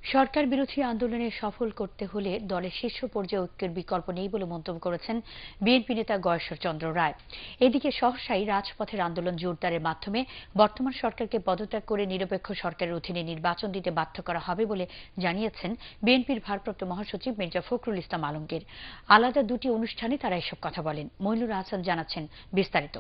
সরকার বিরোধী আন্দোলনে সফল করতে হলে দলের শীর্ষ পর্যায়ে ঐক্যের বিকল্প নেই বলে মন্তব্য করেছেন বিএনপি নেতা গয়েশ্বর চন্দ্র রায়। এদিকে সহসাই রাজপথের আন্দোলন জোরদারের মাধ্যমে বর্তমান সরকারকে পদত্যাগ করে নিরপেক্ষ সরকারের অধীনে নির্বাচন দিতে বাধ্য করা হবে বলে জানিয়েছেন বিএনপির ভারপ্রাপ্ত মহাসচিব মির্জা ফখরুল ইসলাম আলমগীর। আলাদা দুটি অনুষ্ঠানে তারা এসব কথা বলেন। মইনুল হাসান জানাচ্ছেন বিস্তারিত।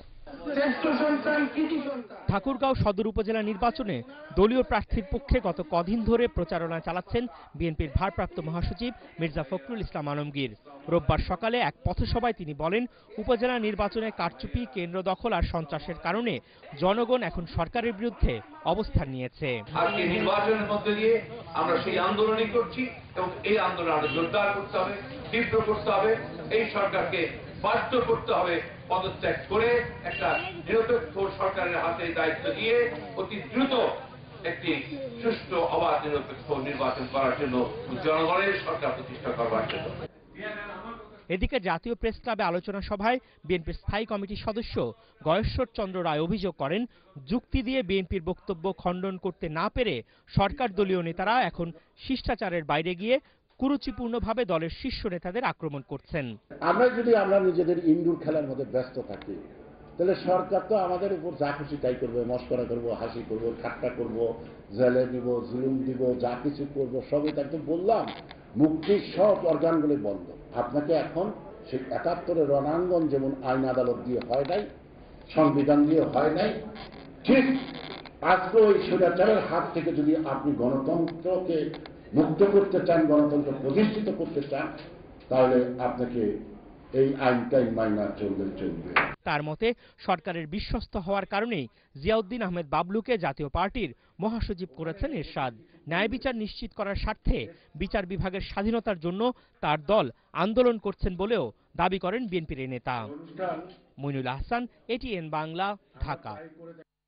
ঠাকুরগাঁও সদর উপজেলা নির্বাচনে দলীয় প্রার্থীর পক্ষে গত কদিন ধরে প্রচারণা চালাচ্ছেন বিএনপির ভারপ্রাপ্ত মহাসচিব মির্জা ফখরুল ইসলাম আলমগীর। রোববার সকালে এক পথসভায় তিনি বলেন, উপজেলা নির্বাচনে কারচুপি, কেন্দ্র দখল আর সন্ত্রাসের কারণে জনগণ এখন সরকারের বিরুদ্ধে অবস্থান নিয়েছে। আজকে নির্বাচনের মধ্যে দিয়ে আমরা সেই আন্দোলনই করছি এবং এই আন্দোলন আরো জোরদার করতে হবে, তীব্র করতে হবে, এই সরকারকে বাধ্য করতে হবে পদত্যাগ করে একটা নিরপেক্ষ সরকারের হাতে দায়িত্ব দিয়ে অতি দ্রুত একটি সুষ্ঠু অবাধ নিরপেক্ষ নির্বাচন করার জন্য, জনগণের সরকার প্রতিষ্ঠা করবার জন্য। এদিকে জাতীয় প্রেস ক্লাবে আলোচনা সভায় বিএনপির স্থায়ী কমিটির সদস্য গয়েশ্বর চন্দ্র রায় অভিযোগ করেন, যুক্তি দিয়ে বিএনপির বক্তব্য খণ্ডন করতে না পেরে সরকার দলীয় নেতারা এখন শিষ্টাচারের বাইরে গিয়ে কুরুচিপূর্ণভাবে দলের শীর্ষ নেতাদের আক্রমণ করছেন। আমরা নিজেদের ইনডোর খেলার মধ্যে ব্যস্ত থাকি, তাহলে সরকার তো আমাদের উপর যা খুশি তাই করবে, মস্করা করব, হাসি করব, ঠাট্টা করব, জেলে দিব, জুলুম দিব, যা কিছু করব সবই। তাকে বললাম মুক্তির সব অর্গানগুলি বন্ধ। আপনাকে এখন সেই ৭১-এর রণাঙ্গন যেমন আইন আদালত দিয়ে হয় নাই, সংবিধান দিয়ে হয় নাই, ঠিক আজকে ওই স্বৈরাচারের হাত থেকে যদি আপনি গণতন্ত্রকে মুক্ত করতে চান, গণতন্ত্র প্রতিষ্ঠিত করতে চান, তাহলে আপনাকে এই আইনটাই মাইনা চলবে। তার মতে সরকারের বিশ্বস্ত হওয়ার কারণেই জিয়াউদ্দিন আহমেদ বাবলুকে জাতীয় পার্টির মহাসচিব করেছেন এরশাদ। ন্যায় বিচার নিশ্চিত করার স্বার্থে বিচার বিভাগের স্বাধীনতার জন্য তার দল আন্দোলন করছেন বলেও দাবি করেন বিএনপির নেতা। মইনুল হাসান, ATN বাংলা, ঢাকা।